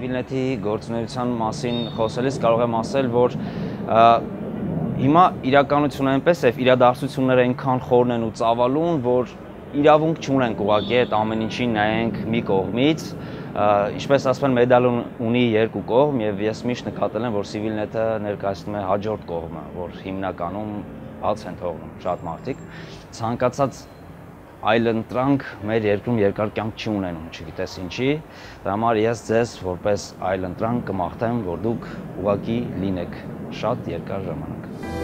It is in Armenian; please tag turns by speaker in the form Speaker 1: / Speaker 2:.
Speaker 1: Civilnet-ի գործունեության մասին խոսելիս կարող եմ ասել, որ հիմա իրականությունը այնպես է, իրադարձությունները այնքան խորն են ու ծավալուն, որ իրավունք չունենք ուղղակի այդ ամեն ինչին նայենք մի կողմից, ինչպես ասում են, մեդալը ունի երկու կողմ եւ ես միշտ նկատել եմ, որ Civilnet-ը ներկայացնում է հաջորդ կողմը, որ հիմնականում բաց են թողնում շատ մարդիկ, ցանկացած այլընտրանք մեր երկրում երկար կյանք չի ունենում, չգիտես ինչի, դրա համար ես ձեզ որպես այլընտրանք կմաղթեմ, որ դուք ուղղակի լինեք շատ երկար ժամանակ։